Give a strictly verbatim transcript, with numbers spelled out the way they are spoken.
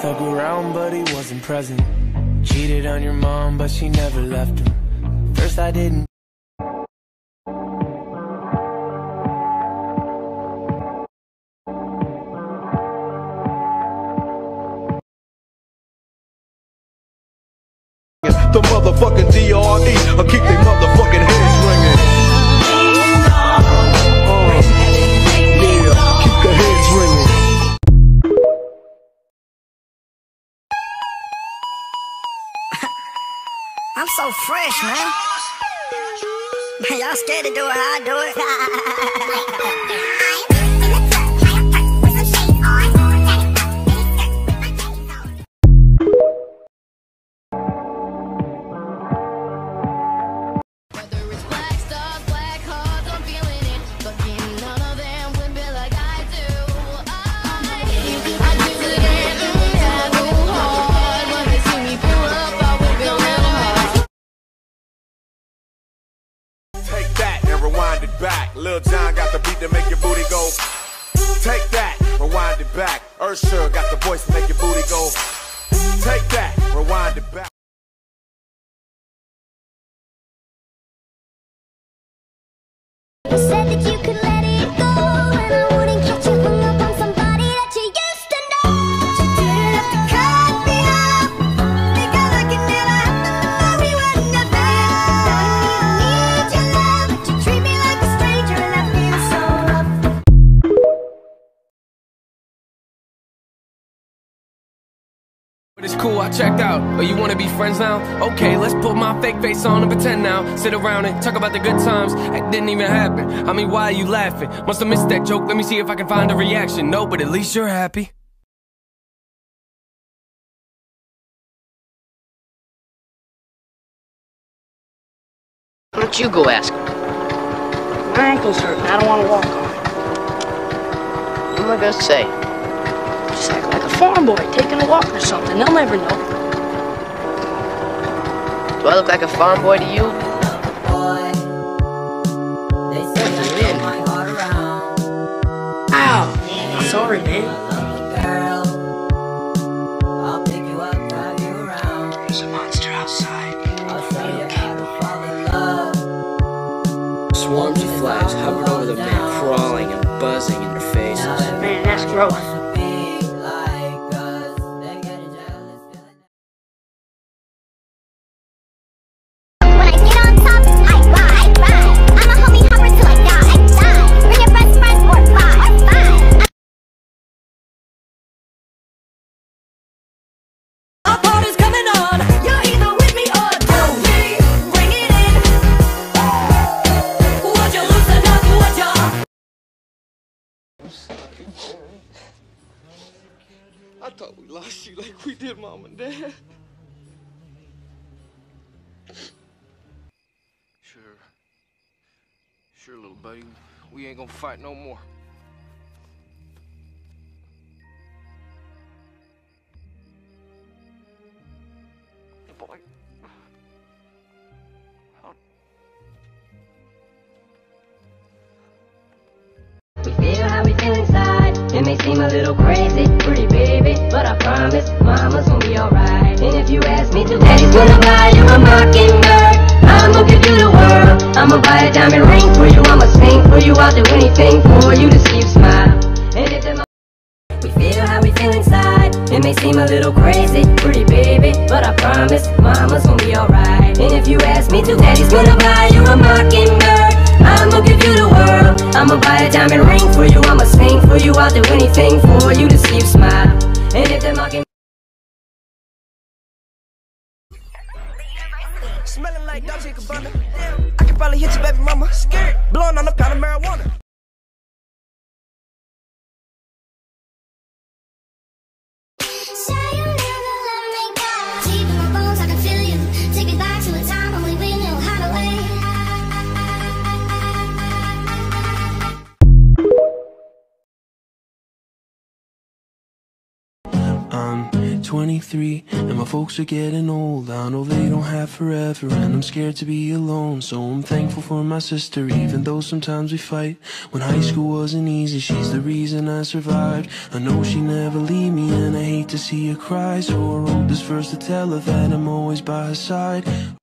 stuck around, but he wasn't present. Cheated on your mom, but she never left him. First I didn't. The motherfucking D R E, I'll keep they motherfucking heads ringing. Uh, yeah, keep the heads ringing. I'm so fresh, man. Y'all scared to do it how I do it? Back. Lil John got the beat to make your booty go. Take that, rewind it back. Ursher got the voice to make your booty go. Take that, rewind it back. You said that you could let it go, and I wouldn't catch you hung up on somebody that you used to know. But you didn't have to cut me off, because I could never have to know we were nothing. I don't even need your love, but you treat me like a stranger, and I feel so rough. But it's cool, I checked out. Oh, you wanna be friends now? Okay, let's put my fake face on and pretend now. Sit around and talk about the good times. It didn't even happen. I mean, why are you laughing? Must have missed that joke. Let me see if I can find a reaction. No, but at least you're happy. Why don't you go ask him? My ankle's hurting. I don't want to walk on it. What am I gonna say? Just act like a farm boy taking a walk or something. They'll never know. Do I look like a farm boy to you? Ow! Sorry, man. There's a monster outside. Swarms of flies hovered over the man, crawling and buzzing in their faces. Man, that's gross. I thought we lost you like we did Mom and Dad. Sure. Sure, little buddy. We ain't gonna fight no more. Boy. We feel how we feel inside. It may seem a little crazy, pretty baby, but I promise mama's gonna be alright. And if you ask me to, daddy's gonna buy you a mockingbird. I'ma give you the world. I'ma buy a diamond ring for you. I'ma sing for you. I'll do anything for you to see you smile. And if the we feel how we feel inside. It may seem a little crazy, pretty baby, but I promise mama's gonna be alright. And if you ask me to, daddy's gonna buy you a mockingbird. I'ma give you the world. I'ma buy a diamond ring for you. I'ma sing for you. I'll do anything for you to see you smile. And if they're mocking, smelling like Dolce and Gabbana. Damn, I could probably hit your baby mama. Scared, blowing on a pound of marijuana. I'm twenty-three and my folks are getting old. I know they don't have forever and I'm scared to be alone. So I'm thankful for my sister, even though sometimes we fight. When high school wasn't easy, she's the reason I survived. I know she never leave me and I hate hate to see her cry, so I wrote this verse to tell her that I'm always by her side.